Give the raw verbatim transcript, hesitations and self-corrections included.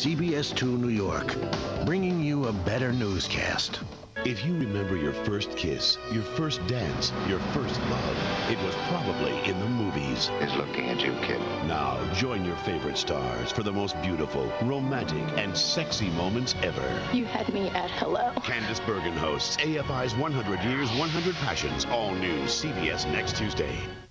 C B S two New York, bringing you a better newscast. If you remember your first kiss, your first dance, your first love, it was probably in the movies. Is looking at you, kid. Now, join your favorite stars for the most beautiful, romantic, and sexy moments ever. You had me at hello. Candice Bergen hosts A F I's one hundred Years, one hundred Passions, all new C B S next Tuesday.